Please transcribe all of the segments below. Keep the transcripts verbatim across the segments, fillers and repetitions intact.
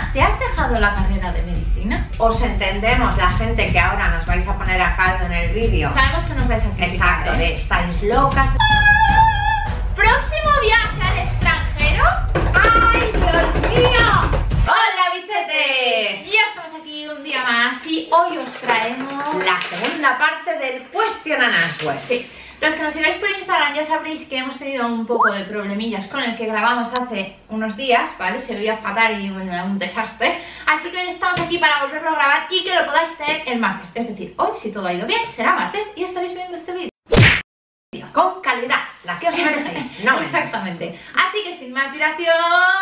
Dana, ¿te has dejado la carrera de medicina? Os entendemos la gente que ahora nos vais a poner a caldo en el vídeo. Sabemos que nos vais a criticar. Exacto, ¿eh? de estáis locas. ¿Próximo viaje al extranjero? ¡Ay, Dios mío! ¡Hola, bichetes! Ya estamos aquí un día más y hoy os traemos la segunda parte del Question and Answers. Sí. Los que nos sigáis por Instagram ya sabréis que hemos tenido un poco de problemillas con el que grabamos hace unos días, ¿vale? Se veía fatal y bueno, era un desastre. Así que hoy estamos aquí para volverlo a grabar y que lo podáis tener el martes. Es decir, hoy, si todo ha ido bien, será martes y estaréis viendo este vídeo con calidad, la que os merecéis, no exactamente. Así que sin más dilación,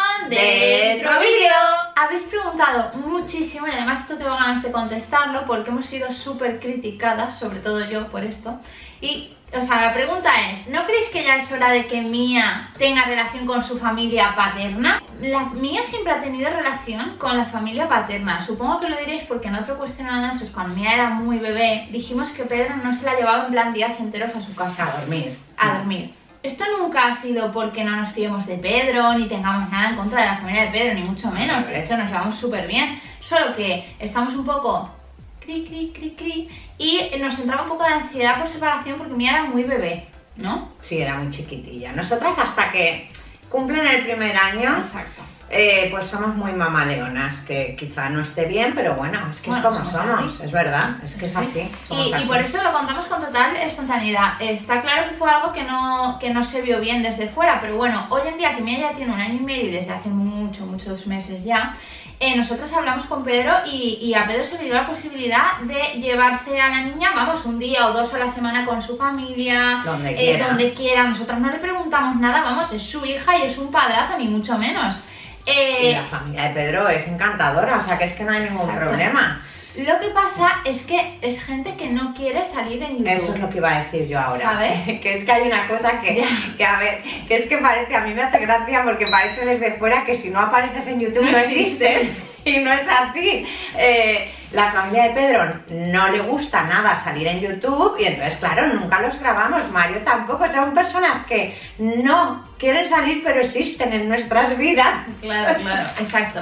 dentro vídeo. Habéis preguntado muchísimo y además esto tengo ganas de contestarlo porque hemos sido súper criticadas, sobre todo yo por esto. Y, o sea, la pregunta es, ¿no creéis que ya es hora de que Mía tenga relación con su familia paterna? La, Mía siempre ha tenido relación con la familia paterna. Supongo que lo diréis porque en otro cuestionario, cuando Mía era muy bebé, dijimos que Pedro no se la llevaba en plan días enteros a su casa. A dormir. A dormir. Esto nunca ha sido porque no nos fiemos de Pedro, ni tengamos nada en contra de la familia de Pedro, ni mucho menos. De hecho, nos llevamos súper bien. Solo que estamos un poco cri, cri, cri, cri, y nos entraba un poco de ansiedad por separación porque Mía era muy bebé, ¿no? Sí, era muy chiquitilla. Nosotras hasta que cumplen el primer año, exacto. Eh, pues somos muy mamaleonas, que quizá no esté bien, pero bueno, es que bueno, es como somos, somos, así. Es verdad, es que es así. Somos y, así. y por eso lo contamos con total espontaneidad. Está claro que fue algo que no, que no se vio bien desde fuera, pero bueno, hoy en día que Mía ya tiene un año y medio y desde hace mucho, muchos meses ya, eh, nosotros hablamos con Pedro y, y a Pedro se le dio la posibilidad de llevarse a la niña, vamos, un día o dos a la semana con su familia, donde eh, quiera. donde quiera. Nosotras no le preguntamos nada, vamos, es su hija y es un padrazo, ni mucho menos. Eh, y la familia de Pedro es encantadora, o sea que es que no hay ningún exacto. problema. Lo que pasa es que es gente que no quiere salir en YouTube. Eso es lo que iba a decir yo ahora. ¿Sabes? Que es que hay una cosa que, que, a ver, que es que parece, a mí me hace gracia porque parece desde fuera que si no apareces en YouTube no, no existes. existes. Y no es así. Eh, la familia de Pedro no le gusta nada salir en YouTube y entonces, claro, nunca los grabamos. Mario tampoco. Son personas que no quieren salir pero existen en nuestras vidas. Claro, claro, exacto.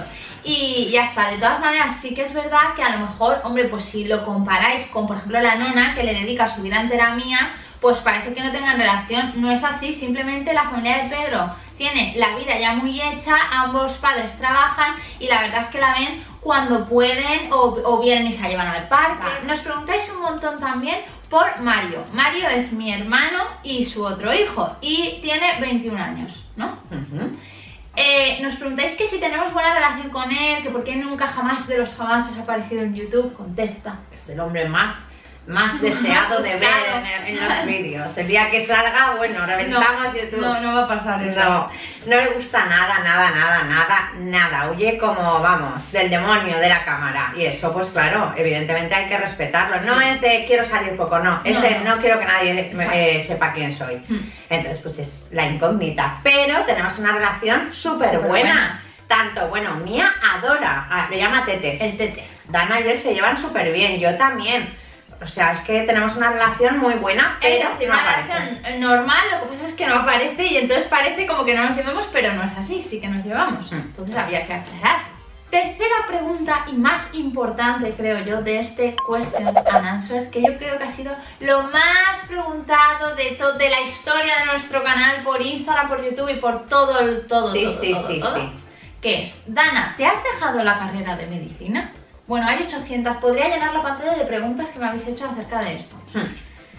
Y ya está, de todas maneras sí que es verdad que a lo mejor, hombre, pues si lo comparáis con, por ejemplo, la nona que le dedica su vida entera a Mía, pues parece que no tengan relación. No es así, simplemente la familia de Pedro tiene la vida ya muy hecha, ambos padres trabajan y la verdad es que la ven cuando pueden o, o vienen y se la llevan al parque. Vale. Nos preguntáis un montón también por Mario. Mario es mi hermano y su otro hijo y tiene veintiún años, ¿no? Uh-huh. Eh, nos preguntáis que si tenemos buena relación con él, que por qué nunca jamás de los jamás has aparecido en YouTube. Contesta. Es el hombre más, más deseado de ver en, en los vídeos. El día que salga, bueno, reventamos no, YouTube. No, no va a pasar eso. No, no le gusta nada, nada, nada, nada, nada. Huye como, vamos, del demonio de la cámara. Y eso, pues claro, evidentemente hay que respetarlo. Sí. No es de quiero salir poco, no. Es no, de no. no quiero que nadie eh, sepa quién soy. Hmm. Entonces, pues es la incógnita. Pero tenemos una relación súper buena. buena. Tanto, bueno, Mía adora, a, le llama Tete. El Tete. Dana y él se llevan súper bien, yo también. O sea, es que tenemos una relación muy buena, pero es decir, no una aparece. relación normal, lo que pasa es que no aparece y entonces parece como que no nos llevamos, pero no es así, sí que nos llevamos. Mm. Entonces había que aclarar. Tercera pregunta y más importante, creo yo, de este Question and Answers, que yo creo que ha sido lo más preguntado de, de la historia de nuestro canal por Instagram, por YouTube y por todo el todo, sí, todo, sí, todo, sí, todo, sí. Que es, Dana, ¿te has dejado la carrera de medicina? Bueno, hay ochocientas, podría llenar la pantalla de preguntas que me habéis hecho acerca de esto. Hmm.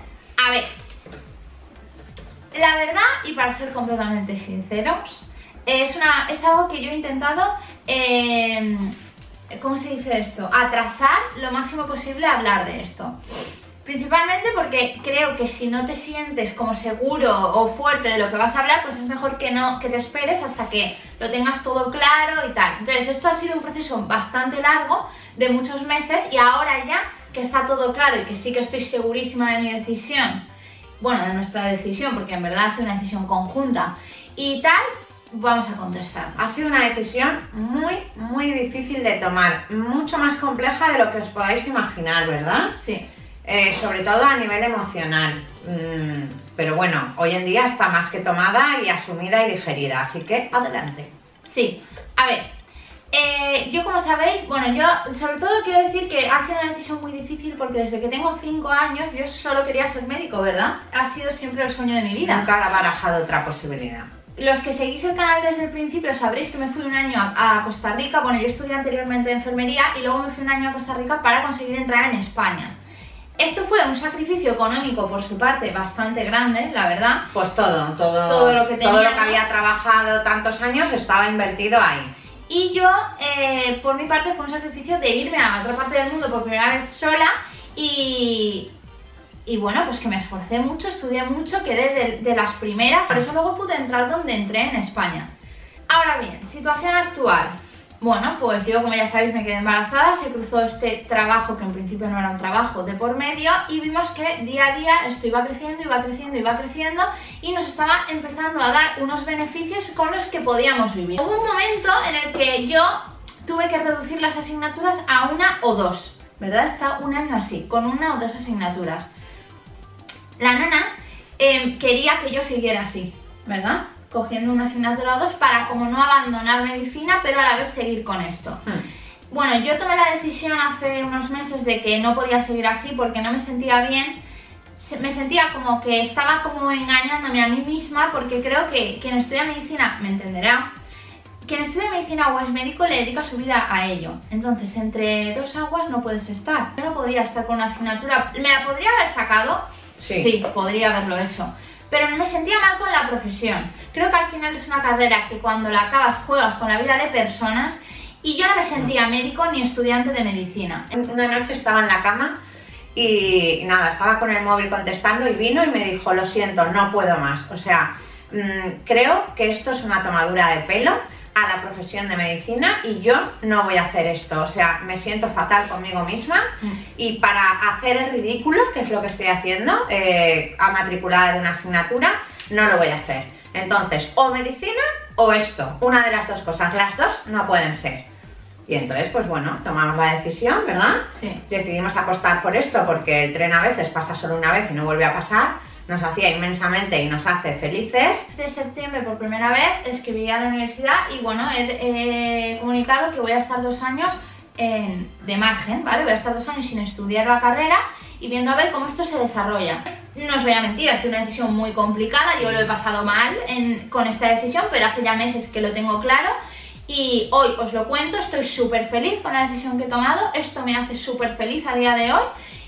A ver, la verdad, y para ser completamente sinceros, es, una, es algo que yo he intentado, eh, ¿cómo se dice esto? Atrasar lo máximo posible a hablar de esto. Principalmente porque creo que si no te sientes como seguro o fuerte de lo que vas a hablar, pues es mejor que no que te esperes hasta que lo tengas todo claro y tal. Entonces esto ha sido un proceso bastante largo, de muchos meses, y ahora ya que está todo claro y que sí que estoy segurísima de mi decisión, bueno, de nuestra decisión, porque en verdad ha sido una decisión conjunta y tal, vamos a contestar. Ha sido una decisión muy, muy difícil de tomar, mucho más compleja de lo que os podáis imaginar, ¿verdad? Sí. Eh, sobre todo a nivel emocional, mm, pero bueno, hoy en día está más que tomada y asumida y digerida, así que adelante. Sí, a ver, eh, Eh, yo, como sabéis, bueno, yo sobre todo quiero decir que ha sido una decisión muy difícil porque desde que tengo cinco años yo solo quería ser médico, ¿verdad? Ha sido siempre el sueño de mi vida. Nunca he barajado otra posibilidad. Los que seguís el canal desde el principio sabréis que me fui un año a, a Costa Rica. Bueno, yo estudié anteriormente enfermería y luego me fui un año a Costa Rica para conseguir entrar en España. Esto fue un sacrificio económico por su parte bastante grande, la verdad. Pues todo, todo, todo lo que todo lo que había trabajado tantos años estaba invertido ahí. Y yo, eh, por mi parte, fue un sacrificio de irme a otra parte del mundo por primera vez sola y... Y bueno, pues que me esforcé mucho, estudié mucho, quedé de, de las primeras, por eso luego pude entrar donde entré, en España. Ahora bien, situación actual. Bueno, pues yo, como ya sabéis, me quedé embarazada, se cruzó este trabajo, que en principio no era un trabajo, de por medio, y vimos que día a día esto iba creciendo, iba creciendo, iba creciendo, y nos estaba empezando a dar unos beneficios con los que podíamos vivir. Hubo un momento en el que yo tuve que reducir las asignaturas a una o dos, ¿verdad? Está un año así, con una o dos asignaturas. La nana eh, quería que yo siguiera así, ¿verdad? Cogiendo una asignatura o dos para como no abandonar medicina, pero a la vez seguir con esto. Hmm. Bueno, yo tomé la decisión hace unos meses de que no podía seguir así porque no me sentía bien. Me sentía como que estaba como engañándome a mí misma, porque creo que quien estudia medicina me entenderá. Quien estudia medicina o es médico le dedica su vida a ello. Entonces, entre dos aguas no puedes estar. Yo no podía estar con una asignatura. ¿Me la podría haber sacado? Sí. Sí, podría haberlo hecho. Pero me sentía mal con la profesión. Creo que al final es una carrera que cuando la acabas juegas con la vida de personas, y yo no me sentía médico ni estudiante de medicina. Una noche estaba en la cama y nada, estaba con el móvil contestando y vino y me dijo: lo siento, no puedo más. O sea, mmm, creo que esto es una tomadura de pelo a la profesión de medicina y yo no voy a hacer esto. O sea, me siento fatal conmigo misma mm. y para hacer el ridículo, que es lo que estoy haciendo, eh, a matriculada de una asignatura, no lo voy a hacer. Entonces, o medicina o esto, una de las dos cosas, las dos no pueden ser. Y entonces, pues bueno, tomamos la decisión, ¿verdad? Sí. Decidimos apostar por esto porque el tren a veces pasa solo una vez y no vuelve a pasar. Nos hacía inmensamente y nos hace felices. De septiembre por primera vez escribí a la universidad y bueno, he, he comunicado que voy a estar dos años en, de margen, ¿vale? Voy a estar dos años sin estudiar la carrera y viendo a ver cómo esto se desarrolla. No os voy a mentir, ha sido una decisión muy complicada, yo lo he pasado mal en, con esta decisión, pero hace ya meses que lo tengo claro. Y hoy os lo cuento, estoy súper feliz con la decisión que he tomado, esto me hace súper feliz a día de hoy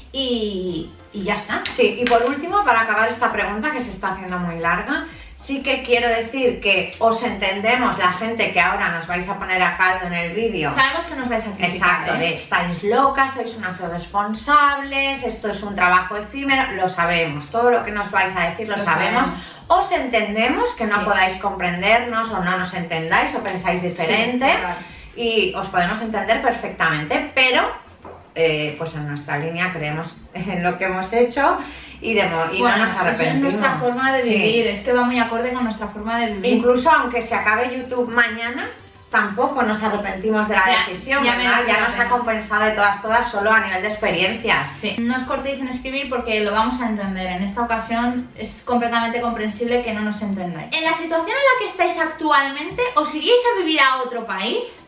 y, y ya está. Sí, y por último, para acabar esta pregunta que se está haciendo muy larga, sí que quiero decir que os entendemos, la gente que ahora nos vais a poner a caldo en el vídeo. Sabemos que nos vais a criticar. Exacto, ¿eh? de estáis locas, sois unas irresponsables, esto es un trabajo efímero, lo sabemos, todo lo que nos vais a decir lo, lo sabemos. sabemos. Os entendemos, que no sí. podáis comprendernos o no nos entendáis o pensáis diferente, sí, claro. Y os podemos entender perfectamente, pero eh, pues en nuestra línea creemos en lo que hemos hecho y, de, y bueno, no nos arrepentimos. Es nuestra forma de vivir, sí. Es que va muy acorde con nuestra forma de vivir. Incluso aunque se acabe YouTube mañana, tampoco nos arrepentimos de la ya, decisión, ya, ¿verdad? Ya nos ha compensado de todas, todas, solo a nivel de experiencias. Sí. No os cortéis en escribir porque lo vamos a entender. En esta ocasión es completamente comprensible que no nos entendáis. En la situación en la que estáis actualmente, ¿os iríais a vivir a otro país?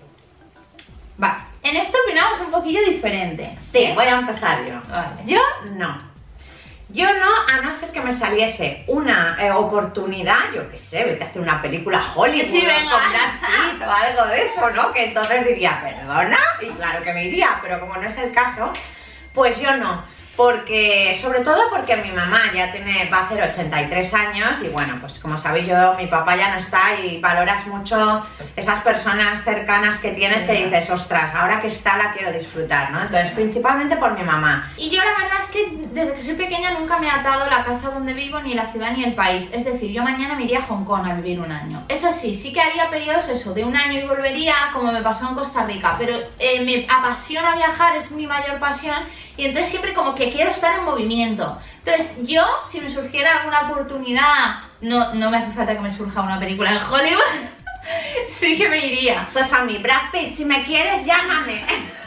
Va, en esto opinamos un poquillo diferente. Sí, ¿eh? Voy a empezar yo. Vale. Yo no. Yo no, a no ser que me saliese una eh, oportunidad, yo qué sé, vete a hacer una película Hollywood sí, venga. con Brad Pitt o algo de eso, ¿no? Que entonces diría, perdona, y claro que me iría, pero como no es el caso, pues yo no. Porque, sobre todo porque mi mamá ya tiene, va a hacer ochenta y tres años y bueno, pues como sabéis yo, mi papá ya no está y valoras mucho esas personas cercanas que tienes, sí, que dices, ostras, ahora que está la quiero disfrutar, ¿no? Entonces, sí, principalmente por mi mamá. Y yo la verdad es que desde que soy pequeña nunca me ha atado la casa donde vivo, ni la ciudad, ni el país. Es decir, yo mañana me iría a Hong Kong a vivir un año. Eso sí, sí que haría periodos eso, de un año y volvería, como me pasó en Costa Rica, pero eh, me apasiona viajar, es mi mayor pasión. Y entonces siempre como que quiero estar en movimiento. Entonces yo, si me surgiera alguna oportunidad, no, no me hace falta que me surja una película en Hollywood, sí que me iría. Sesame, Brad Pitt, si me quieres, llámame.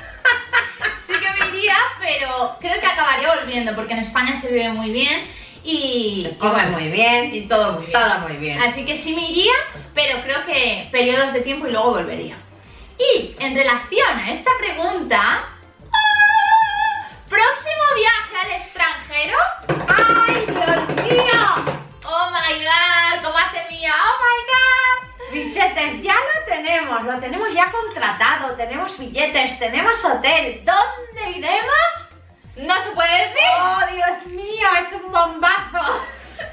Sí que me iría, pero creo que acabaría volviendo, porque en España se vive muy bien y... Se come muy bien. Y todo muy bien. Todo muy bien. Así que sí me iría, pero creo que periodos de tiempo y luego volvería. Y en relación a esta pregunta, ¡oh! ¿próximo viaje al extranjero? ¡Ay, Dios mío! ¡Oh my god! ¿Cómo hace mía? ¡Oh my god! Bichetes, ya lo tenemos, lo tenemos ya contratado, tenemos billetes, tenemos hotel. ¿Dónde iremos? ¿No se puede decir? ¡Oh, Dios mío! ¡Es un bombazo!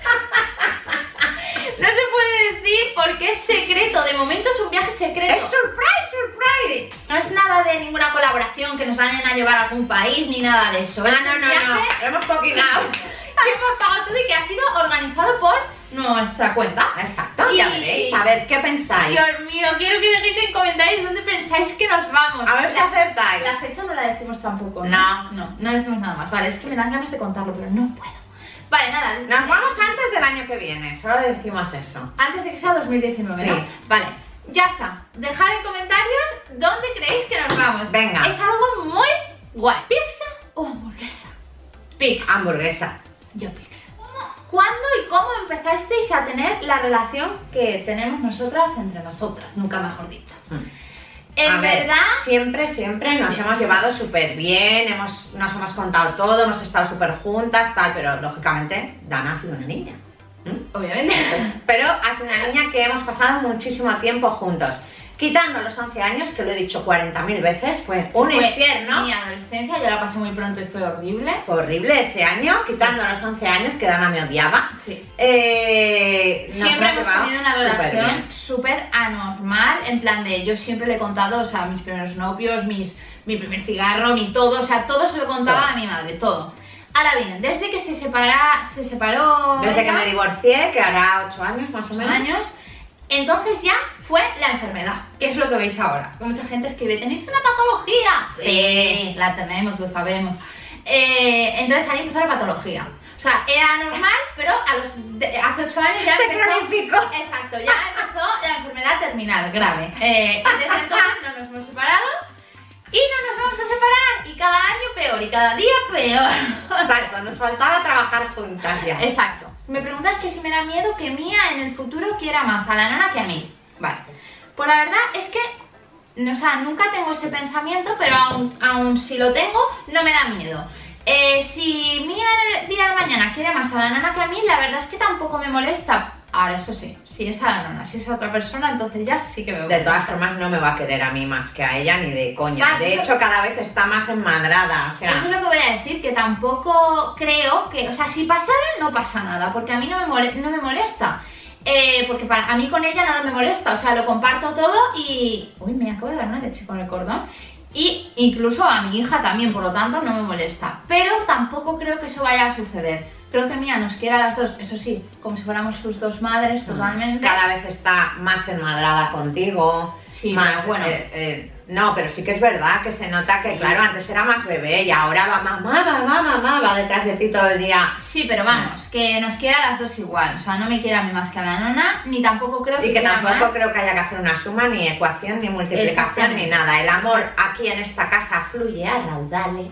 No se puede decir porque es secreto, de momento es un viaje secreto. ¡Es surprise, surprise! No es nada de ninguna colaboración que nos vayan a llevar a algún país ni nada de eso. Ah, Es no, un no, viaje no, lo hemos poquinado. que hemos pagado todo y que ha sido organizado por nuestra cuenta. Exacto, Y- ya veréis, a ver, ¿qué pensáis? Dios mío, quiero que dejéis en comentarios dónde pensáis que nos vamos. A ver si La- acertáis. La fecha no la decimos tampoco, No. No, no decimos nada más. Vale, es que me dan ganas de contarlo, pero no puedo. Vale, nada. Nos vamos antes del año que viene, solo decimos eso. Antes de que sea dos mil diecinueve, Sí. ¿no? Vale, ya está. Dejad en comentarios dónde creéis que nos vamos. Venga. Es algo muy guay. ¿Pizza o hamburguesa? Pizza. Hamburguesa. Yo pizza. ¿Cuándo y cómo empezasteis a tener la relación que tenemos nosotras entre nosotras? Nunca mejor dicho. En A ver, verdad, siempre, siempre nos Sí, hemos sí. llevado súper bien, hemos, nos hemos contado todo, hemos estado súper juntas, tal, pero lógicamente Dana ha sido una niña. ¿Mm? obviamente. Pero ha sido una niña que hemos pasado muchísimo tiempo juntos. Quitando los once años, que lo he dicho cuarenta mil veces, fue un Fue infierno. Mi adolescencia, yo la pasé muy pronto y fue horrible. Fue horrible ese año, quitando los once años, que Dana me odiaba. Sí. Eh, nos Siempre hemos hemos llevado tenido una súper relación bien. súper anormal, en plan de, yo siempre le he contado, o sea, mis primeros novios, mis, mi primer cigarro, mi todo, o sea, todo se lo contaba Todo. a mi madre, todo. Ahora bien, desde que se, separa, se separó Desde que ella, me divorcié, que hará ocho años más o ocho menos. años, entonces ya fue la enfermedad, que es lo que veis ahora. Que mucha gente escribe, ¿tenéis una patología? Sí. la tenemos, lo sabemos. Eh, entonces ahí empezó la patología. O sea, era normal, pero a los de- hace ocho años ya Se empezó... cronificó. Exacto, ya empezó la enfermedad terminal grave. Eh, y desde entonces no nos hemos separado y no nos vamos a separar. Y cada año peor y cada día peor. Exacto, nos faltaba trabajar juntas ya. Exacto. Me preguntas que si me da miedo que Mía en el futuro quiera más a la nana que a mí. Vale. Pues la verdad es que, o sea, nunca tengo ese pensamiento, pero aún, aún si lo tengo, no me da miedo. Eh, si Mía el día de mañana quiere más a la nana que a mí, la verdad es que tampoco me molesta. Ahora, eso sí, si es a la nana, si es a otra persona, entonces ya sí que me De molesta. todas formas no me va a querer a mí más que a ella ni de coña. Claro, De eso- hecho, cada vez está más enmadrada, o sea... Eso es lo que voy a decir, que tampoco creo que, o sea, si pasara no pasa nada, porque a mí no me, mole- no me molesta. Eh, porque para, a mí con ella nada me molesta, o sea, lo comparto todo y... Uy, me acabo de dar una leche con el cordón. Y incluso a mi hija también, por lo tanto, no me molesta. Pero tampoco creo que eso vaya a suceder. Creo que Mía nos quiere a las dos, eso sí, como si fuéramos sus dos madres totalmente. Cada vez está más enmadrada contigo. Sí, más, pero bueno. eh, eh, no, pero sí que es verdad que se nota que, Sí. claro, antes era más bebé y ahora va mamá, mamá, mamá, va detrás de ti todo el día. Sí, pero vamos, que nos quiere a las dos igual. O sea, no me quiere a mí más que a la nona, ni tampoco creo que Y que quiera tampoco más. creo que haya que hacer una suma, ni ecuación, ni multiplicación, Exactamente. ni nada. El amor aquí en esta casa fluye a raudales,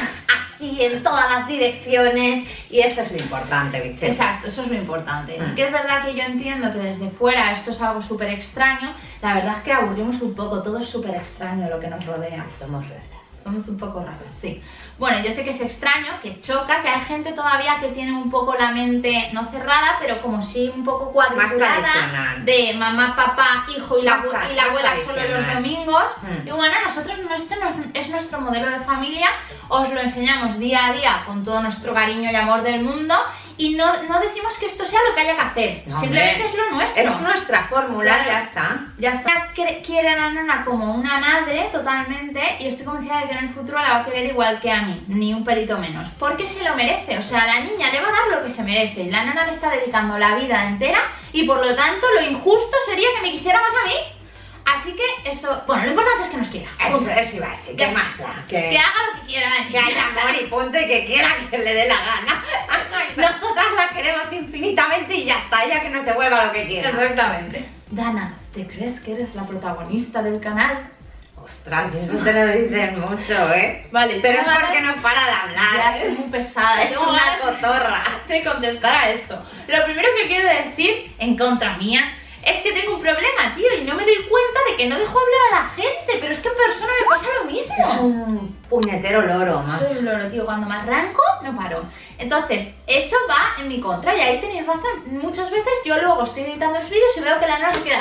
así en todas las direcciones, y eso es lo importante, bicheta. Exacto, eso es lo importante. Mm. Que es verdad que yo entiendo que desde fuera esto es algo súper extraño. La verdad es que aburrimos un poco, todo es súper extraño lo que nos rodea. Somos raras. Somos un poco raros, sí. Bueno, yo sé que es extraño, que choca, que hay gente todavía que tiene un poco la mente, no cerrada, pero como si un poco cuadriculada, tradicional. de mamá, papá, hijo y la, Más tra- y la más abuela solo los tradicional. domingos. Mm. Y bueno, nosotros, este no es- es nuestro modelo de familia, os lo enseñamos día a día con todo nuestro cariño y amor del mundo, y no, no decimos que esto sea lo que haya que hacer, No, simplemente hombre. es lo nuestro. Es nuestra fórmula, Claro. ya está. Ya está, Cre- quiere a la nana como una madre totalmente y estoy convencida de que en el futuro la va a querer igual que a mí, ni un pelito menos, porque se lo merece, o sea, la niña le va a dar lo que se merece y la nana le está dedicando la vida entera y por lo tanto lo injusto sería que me quisiera más a mí. Así que esto, bueno, lo importante es que nos quiera. Eso, Punto. eso iba a decir, Ya ¿qué más está. da? Que Que, haga lo que quiera la que niña. haya amor y punto, y que quiera que le dé la gana. Nosotras la queremos infinitamente y ya está, ella que nos devuelva lo que quiera. Exactamente. Dana, ¿te crees que eres la protagonista del canal? Ostras, eso te lo dicen mucho, ¿eh? Vale, Pero es tengo porque ganas- no para de Ya hablar, estoy ¿eh? muy pesada. Es tengo una ganas cotorra. de contestar a esto. Lo primero que quiero decir en contra mía es que tengo un problema, tío, y no me doy cuenta de que no dejo hablar a la gente, pero es que en persona me pasa lo mismo. Es un puñetero loro, macho. Soy un loro, tío, cuando me arranco, no paro. Entonces, eso va en mi contra, y ahí tenéis razón. Muchas veces yo luego estoy editando los vídeos y veo que la nora se queda...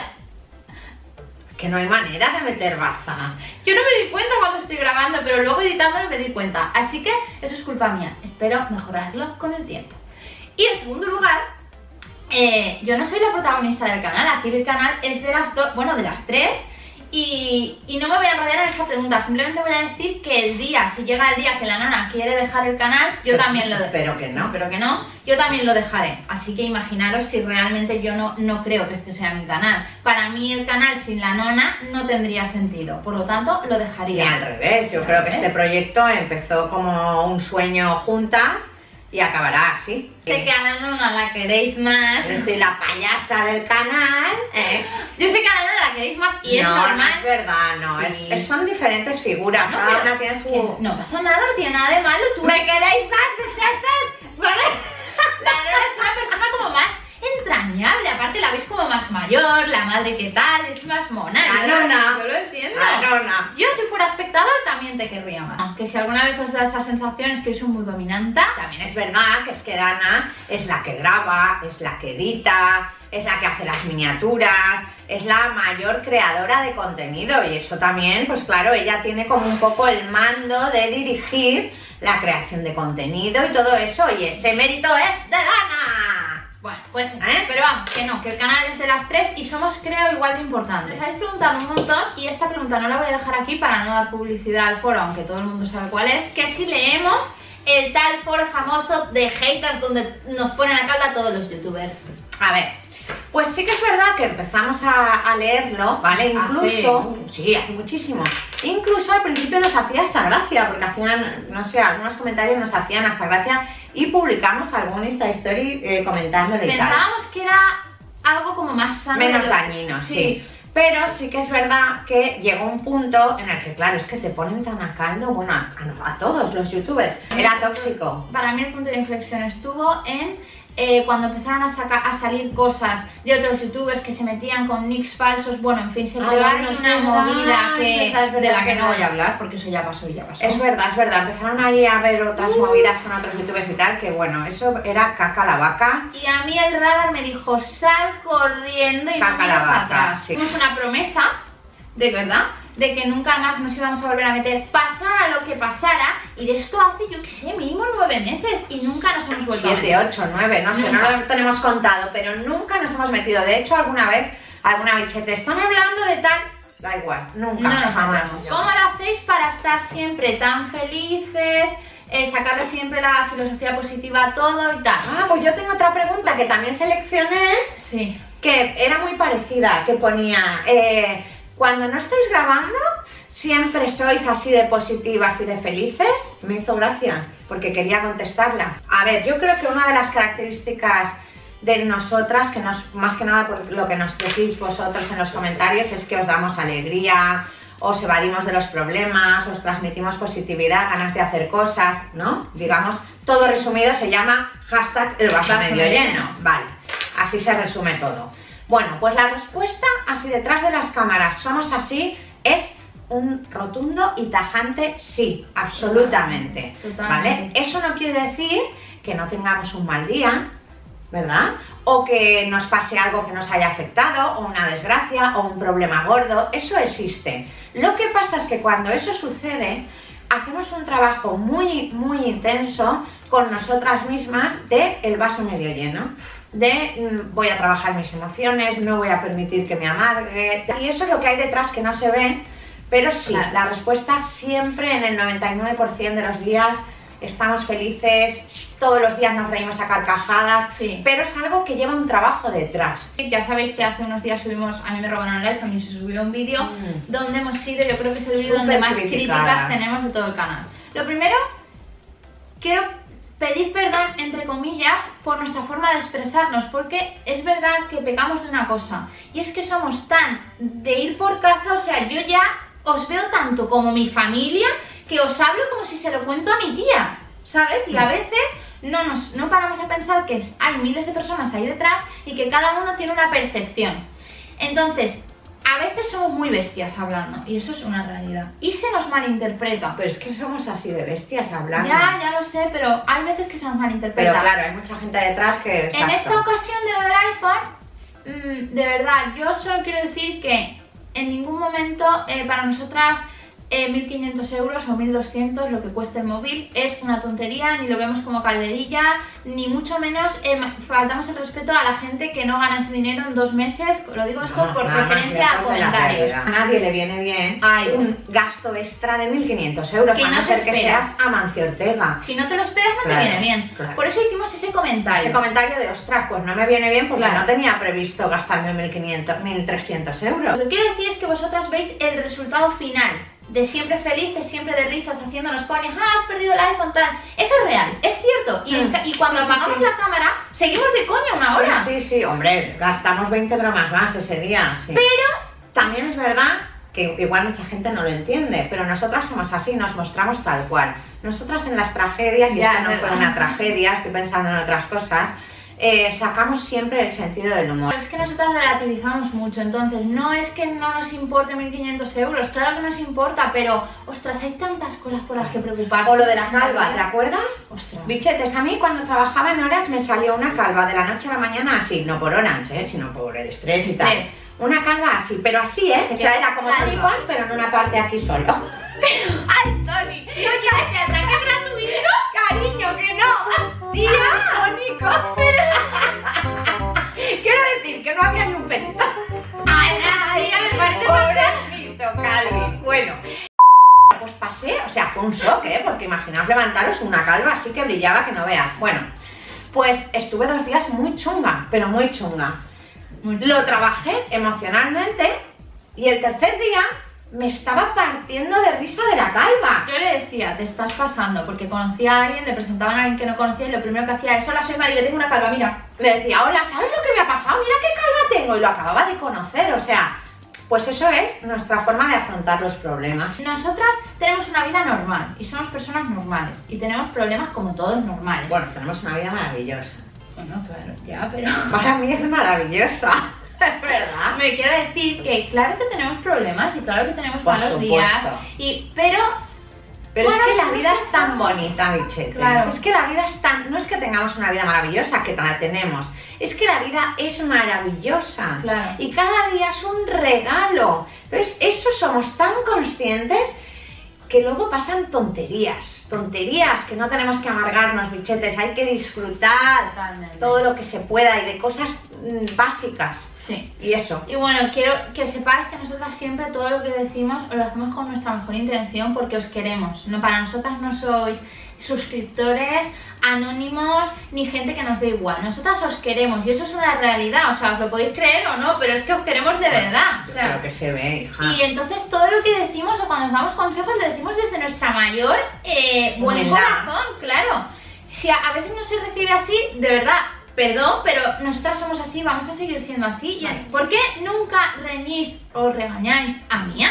Que no hay manera de meter baza. Yo no me doy cuenta cuando estoy grabando, pero luego editándolo me doy cuenta. Así que eso es culpa mía. Espero mejorarlo con el tiempo. Y en segundo lugar, eh, yo no soy la protagonista del canal. Aquí el canal es de las dos, bueno, de las tres. Y, y no me voy a enrollar en esta pregunta. Simplemente voy a decir que el día, si llega el día que la nana quiere dejar el canal, yo también lo dejaré. Espero que no. Espero que no. Yo también lo dejaré. Así que imaginaros si realmente yo no, no creo que este sea mi canal. Para mí el canal sin la nona no tendría sentido. Por lo tanto, lo dejaría. Y al revés. Yo ¿Al creo revés? que este proyecto empezó como un sueño juntas y acabará así. Sé que a la nona la queréis más. Yo soy la payasa del canal. ¿eh? Yo sé que a la nona la queréis más y es no, normal. no es verdad, no. Sí. Es, es- son diferentes figuras. No, Cada pero una tiene su... que no pasa nada, no tiene nada de malo. Tú... ¿Me queréis más, muchachas? ¿Vale? La nona es una persona como más entrañable. Aparte la veis como más mayor, la madre que tal, es más mona. La yo, nona. Yo lo entiendo. La nona. Yo si fuera espectador también te querría más. Aunque si alguna vez os da esa sensación es que soy muy dominante. También es verdad que es que Dana es la que graba, es la que edita, es la que hace las miniaturas, es la mayor creadora de contenido y eso también, pues claro, ella tiene como un poco el mando de dirigir la creación de contenido y todo eso, y ese mérito es de Dana. Bueno, pues eso. ¿Eh? Pero vamos, que no, que el canal es de las tres y somos, creo, igual de importantes. Me estáis preguntando un montón y esta pregunta no la voy a dejar aquí para no dar publicidad al foro, aunque todo el mundo sabe cuál es, que si leemos el tal foro famoso de haters donde nos ponen a calda a todos los youtubers. A ver, pues sí que es verdad que empezamos a, a leerlo, ¿vale? Incluso, Hace- sí, hace muchísimo. Incluso al principio nos hacía hasta gracia, porque hacían, no sé, algunos comentarios nos hacían hasta gracia y publicamos algún Insta Story eh, comentándole y tal. Pensábamos que era algo como más sano. Menos de lo- dañino, sí. Pero sí que es verdad que llegó un punto en el que, claro, es que te ponen tan a caldo, bueno, a, a- a todos los youtubers. Era tóxico. Para mí el punto de inflexión estuvo en eh, cuando empezaron a, sacar, a salir cosas de otros youtubers que se metían con nicks falsos. Bueno, en fin, se Ay, creó no, es una verdad, movida que, es verdad, es verdad, de la que es no voy verdad. a hablar porque eso ya pasó y ya pasó. Es verdad, es verdad. Empezaron ahí a ver otras movidas con otros youtubers y tal, que bueno, eso era caca a la vaca. Y a mí el radar me dijo, sal corriendo y Caca no mires la vaca, atrás. sí. Hicimos una promesa, de verdad, de que nunca más nos íbamos a volver a meter, pasara lo que pasara, y de esto hace, yo qué sé, mínimo nueve meses, y nunca nos hemos vuelto a Siete, meter. ocho, nueve, no sé, Nunca. no lo tenemos contado, pero nunca nos hemos metido. De hecho, alguna vez, alguna vez, te están hablando de tal, da igual, nunca, No nos jamás. metemos. ¿Cómo lo hacéis para estar siempre tan felices, eh, sacarle siempre la filosofía positiva a todo y tal? Ah, pues yo tengo otra pregunta que también seleccioné, Sí. que era muy parecida, que ponía, eh, cuando no estáis grabando, siempre sois así de positivas y de felices. Me hizo gracia, porque quería contestarla. A ver, yo creo que una de las características de nosotras, que nos, más que nada por lo que nos decís vosotros en los comentarios, es que os damos alegría, os evadimos de los problemas, os transmitimos positividad, ganas de hacer cosas, ¿no? Digamos, todo resumido se llama hashtag el vaso Vaso medio medio lleno. lleno. Vale, así se resume todo. Bueno, pues la respuesta, así detrás de las cámaras, somos así, es un rotundo y tajante sí, absolutamente. Totalmente. ¿Vale? Eso no quiere decir que no tengamos un mal día, ¿verdad? O que nos pase algo que nos haya afectado, o una desgracia, o un problema gordo. Eso existe. Lo que pasa es que cuando eso sucede, hacemos un trabajo muy, muy intenso con nosotras mismas de el vaso medio lleno. De mm, voy a trabajar mis emociones, no voy a permitir que me amargue. Y eso es lo que hay detrás que no se ve, pero sí, Claro. la respuesta siempre en el noventa y nueve por ciento de los días estamos felices, todos los días nos reímos a carcajadas, Sí. pero es algo que lleva un trabajo detrás. Ya sabéis que hace unos días subimos, a mí me robaron el iPhone y se subió un vídeo Mm. donde hemos sido, yo creo que es el vídeo donde Súper más criticadas. críticas tenemos de todo el canal. Lo primero, quiero pedir perdón, entre comillas, por nuestra forma de expresarnos, porque es verdad que pecamos de una cosa, y es que somos tan de ir por casa, o sea, yo ya os veo tanto como mi familia, que os hablo como si se lo cuento a mi tía, ¿sabes? Y a veces no, nos, no paramos a pensar que hay miles de personas ahí detrás y que cada uno tiene una percepción. Entonces, a veces somos muy bestias hablando y eso es una realidad. Y se nos malinterpreta. Pero es que somos así de bestias hablando. Ya, ya lo sé, pero hay veces que se nos malinterpreta. Pero claro, hay mucha gente detrás que... Exacto. En esta ocasión de lo del iPhone, mmm, de verdad, yo solo quiero decir que en ningún momento eh, para nosotras eh, mil quinientos euros o mil doscientos, lo que cuesta el móvil, es una tontería, ni lo vemos como calderilla, ni mucho menos eh, faltamos el respeto a la gente que no gana ese dinero en dos meses. Lo digo esto no, por no, referencia a comentarios. A nadie le viene bien Ay, un gasto extra de mil quinientos euros, que a no, no ser esperas. que seas Amancio Ortega. Si no te lo esperas, no claro, te viene bien. Claro. Por eso hicimos ese comentario. Ese comentario de, ostras, pues no me viene bien porque claro. no tenía previsto gastarme mil quinientos, mil trescientos euros. Lo que quiero decir es que vosotras veis el resultado final. De siempre feliz, de siempre de risas, haciéndonos coñas, ah, has perdido el iPhone, tal. Eso es real, es cierto. Y, mm. y cuando sí, apagamos sí, sí. la cámara, seguimos de coña una hora. Sí, sí, sí, hombre, gastamos veinte bromas más ese día. Sí. Pero también es verdad que igual mucha gente no lo entiende, pero nosotras somos así, nos mostramos tal cual. Nosotras en las tragedias, y ya, esto no fue una tragedia, estoy pensando en otras cosas, Eh, sacamos siempre el sentido del humor. Es que nosotros relativizamos mucho, entonces no es que no nos importe mil quinientos euros, claro que nos importa, pero ostras, hay tantas cosas por las que preocuparse. O lo de la calva, ¿te acuerdas? Ostras. Bichetes, a mí cuando trabajaba en Orange me salió una calva de la noche a la mañana así, no por Orange, ¿eh? Sino por el estrés y tal. Una calva así, pero así, ¿eh? O sea, era como Tony Pons, pero en una parte aquí solo. Pero, ¡ay, Tony! Tío, ya, este ataque gratuito. Cariño, que no. Tía, Mónico. Quiero decir que no había ni un pelito. ¡Ay, tía, me parece pobrecito, Calvin! Bueno, pues pasé, o sea, fue un shock, ¿eh? Porque imaginaos levantaros una calva así que brillaba que no veas. Bueno, pues estuve dos días muy chunga, pero muy chunga. Muy chunga. Lo trabajé emocionalmente y el tercer día me estaba partiendo de risa de la calva. Yo le decía, te estás pasando, porque conocía a alguien, le presentaban a alguien que no conocía y lo primero que hacía es, hola, soy Mari, tengo una calva, mira. Le decía, hola, ¿sabes lo que me ha pasado? Mira qué calva tengo. Y lo acababa de conocer, o sea, pues eso es nuestra forma de afrontar los problemas. Nosotras tenemos una vida normal y somos personas normales y tenemos problemas como todos normales. Bueno, tenemos una vida maravillosa. Bueno, claro, ya, pero... Para mí es maravillosa. Es verdad. Me quiero decir que claro que tenemos problemas y claro que tenemos Por malos supuesto. días, y, pero... Pero bueno, es que la vida es es tan bonita, bichetes. Claro. Es que la vida es tan... No es que tengamos una vida maravillosa, que la tenemos. Es que la vida es maravillosa. Claro. Y cada día es un regalo. Entonces, eso somos tan conscientes que luego pasan tonterías. Tonterías que no tenemos que amargarnos, bichetes. Hay que disfrutar Totalmente. todo lo que se pueda y de cosas mm, básicas. Sí. Y eso. Y bueno, quiero que sepáis que nosotras siempre todo lo que decimos lo hacemos con nuestra mejor intención porque os queremos. No, para nosotras no sois suscriptores, anónimos, ni gente que nos dé igual. Nosotras os queremos y eso es una realidad. O sea, os lo podéis creer o no, pero es que os queremos de Bueno, verdad. O sea, creo que se ve, hija. y entonces todo lo que decimos o cuando os damos consejos lo decimos desde nuestra mayor eh, buen Humildad. corazón, claro. Si a, a veces no se recibe así, de verdad, perdón, pero nosotras somos así, vamos a seguir siendo así. Sí. ¿Por qué nunca reñís o regañáis a Mía?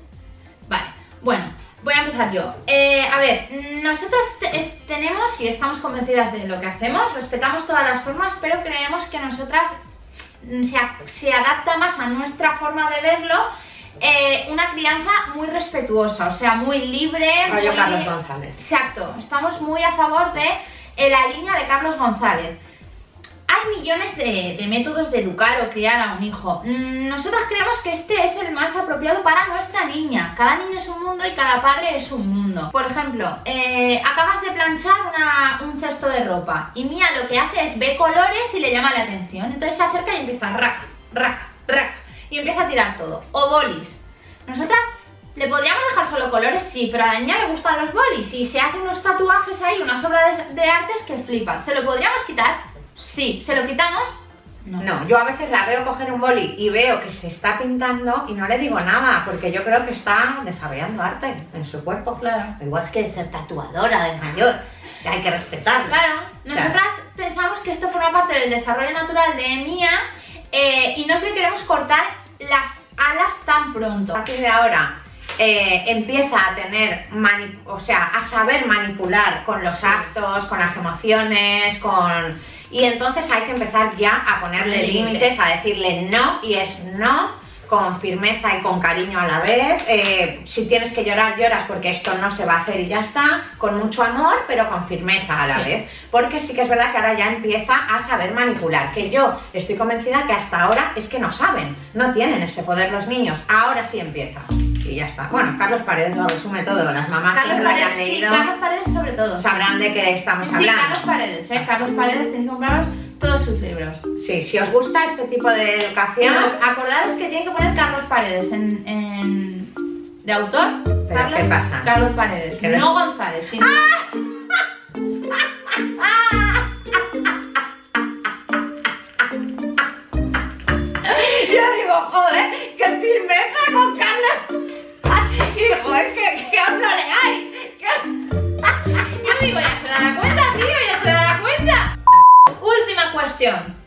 Vale, bueno, voy a empezar yo. Eh, a ver, nosotras te tenemos y estamos convencidas de lo que hacemos, respetamos todas las formas, pero creemos que nosotras se, se adapta más a nuestra forma de verlo. Eh, una crianza muy respetuosa, o sea, muy libre. Rollo muy... Carlos González. Exacto, estamos muy a favor de eh, la línea de Carlos González. Hay millones de, de métodos de educar o criar a un hijo. Nosotros creemos que este es el más apropiado para nuestra niña. Cada niño es un mundo y cada padre es un mundo. Por ejemplo, eh, acabas de planchar una, un cesto de ropa y Mía lo que hace es ve colores y le llama la atención. Entonces se acerca y empieza raca, raca, raca y empieza a tirar todo. O bolis. Nosotras le podríamos dejar solo colores, sí, pero a la niña le gustan los bolis y se hacen unos tatuajes ahí, unas obras de, de artes que flipas. ¿Se lo podríamos quitar? Sí. ¿Se lo quitamos? No. No, yo a veces la veo coger un boli y veo que se está pintando y no le digo nada, porque yo creo que está desarrollando arte en su cuerpo. Claro. Igual es que ser tatuadora de mayor, que hay que respetarlo. Claro, nosotras claro. pensamos que esto forma parte del desarrollo natural de Mía eh, y no le queremos cortar las alas tan pronto. A partir de ahora eh, empieza a tener, o sea, a saber manipular con los actos, con las emociones, con... Y entonces hay que empezar ya a ponerle límites, a decirle no, y es no, con firmeza y con cariño a la vez. Eh, si tienes que llorar, lloras, porque esto no se va a hacer y ya está, con mucho amor, pero con firmeza a la sí. vez, porque sí que es verdad que ahora ya empieza a saber manipular, que yo estoy convencida que hasta ahora es que no saben, no tienen ese poder los niños, ahora sí empieza. Y ya está. Bueno, Carlos Paredes lo resume todo. Las mamás Carlos que Paredes, lo hayan leído, sí, Carlos Paredes sobre todo. Sabrán de qué estamos sí, hablando. Sí, Carlos Paredes, ¿eh? Carlos Paredes, tenéis que compraros todos sus libros. Sí, si os gusta este tipo de educación... No, acordaros que tienen que poner Carlos Paredes en... en... de autor. ¿Pero Carlos, qué pasa? Carlos Paredes, no no... González. Sino... Yo digo, joder, qué firmeza con Carlos. Y joder, qué, qué hablo le hay. Yo digo, ya se dará cuenta, tío, ya se dará cuenta. Última cuestión.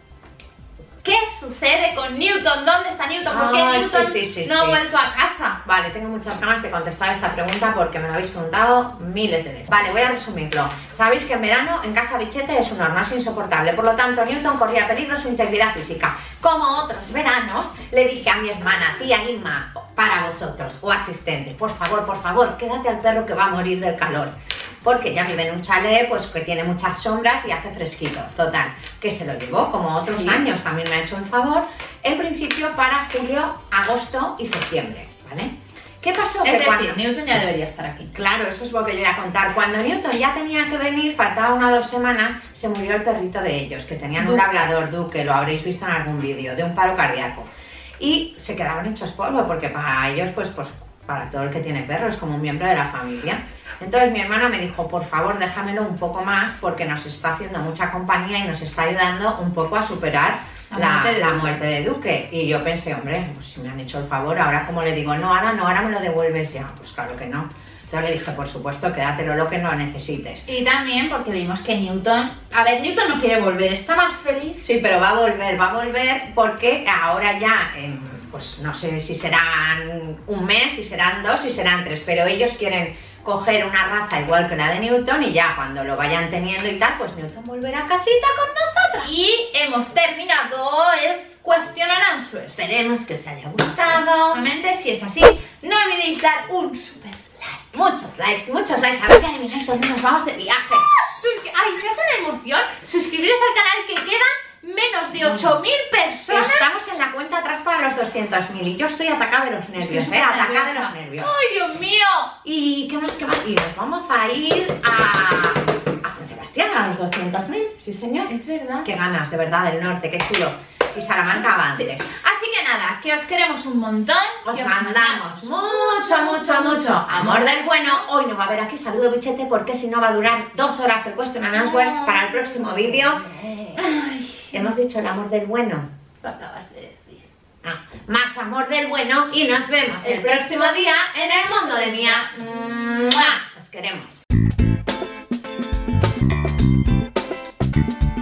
¿Qué sucede con Newton? ¿Dónde está Newton? ¿Por qué Ay, Newton sí, sí, sí, no ha sí. vuelto a casa? Vale, tengo muchas ganas de contestar esta pregunta porque me lo habéis preguntado miles de veces. Vale, voy a resumirlo. Sabéis que en verano en casa Bichete es un horno, es insoportable. Por lo tanto, Newton corría peligro su integridad física. Como otros veranos, le dije a mi hermana, tía Inma, para vosotros, o asistente, por favor, por favor, quédate al perro que va a morir del calor. Porque ya vive en un chalet pues que tiene muchas sombras y hace fresquito. Total, que se lo llevó, como otros sí. años, también me ha hecho un favor, en principio para julio, agosto y septiembre, ¿vale? ¿Qué pasó? Es que decir, cuando... Newton ya debería estar aquí. Claro, eso es lo que yo voy a contar. Cuando Newton ya tenía que venir, faltaba una o dos semanas, se murió el perrito de ellos, que tenían Duque. un labrador, Duque, lo habréis visto en algún vídeo, de un paro cardíaco. Y se quedaron hechos polvo, porque para ellos, pues, pues para todo el que tiene perro, es como un miembro de la familia. Entonces mi hermana me dijo, por favor, déjamelo un poco más porque nos está haciendo mucha compañía y nos está ayudando un poco a superar la, la, muerte, de la muerte de Duque. Y yo pensé, hombre, pues si me han hecho el favor, ahora como le digo, no, ahora no, ahora me lo devuelves ya. Pues claro que no. Entonces le dije, por supuesto, quédatelo lo que no necesites. Y también porque vimos que Newton... A ver, Newton no quiere volver, está más feliz. Sí, pero va a volver, va a volver porque ahora ya... Eh, pues no sé si serán un mes, si serán dos, si serán tres, pero ellos quieren coger una raza igual que la de Newton y ya cuando lo vayan teniendo y tal, pues Newton volverá a casita con nosotros. Y hemos terminado el Question and Answer. Esperemos que os haya gustado. Exactamente, si es así, no olvidéis dar un super like. Muchos likes, muchos likes, a ver si adivináis dónde nos vamos de viaje. Ay, me hace una emoción suscribiros al canal que quedan menos de ocho mil personas. Estamos en la cuenta atrás para los doscientos mil y yo estoy atacada de los nervios, ¿eh? Atacada de los nervios. ¡Ay, Dios mío! ¿Y qué más, qué más? Y nos vamos a ir a, a San Sebastián, a los doscientos mil. Sí, señor. Es verdad. Qué ganas, de verdad, del norte, qué chulo. Y Salamanca avantes. Sí. Así que nada, que os queremos un montón. Os, os mandamos mucho, mucho, mucho amor del bueno. Hoy no va a haber aquí saludo Bichete porque si no va a durar dos horas el Question and Answers para el próximo vídeo. Ay. Hemos dicho el amor del bueno. Lo acabas de decir. Ah, más amor del bueno y nos vemos el, el próximo día en el mundo de Mía. Os queremos.